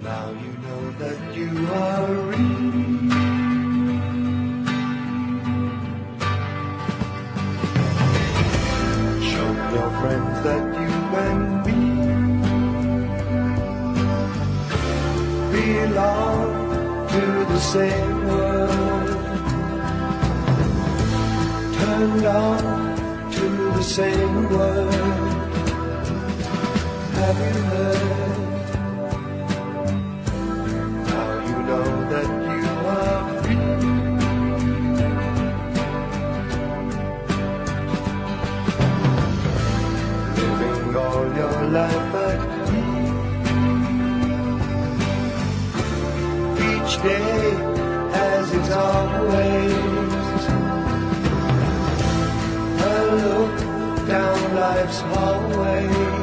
Now you know that you are real. Show your friends that you and me belong to the same world, turned on to the same word. Have you heard? Now you know that you are free. Living all your life at peace. Each day has its own ways. A look down life's hallway.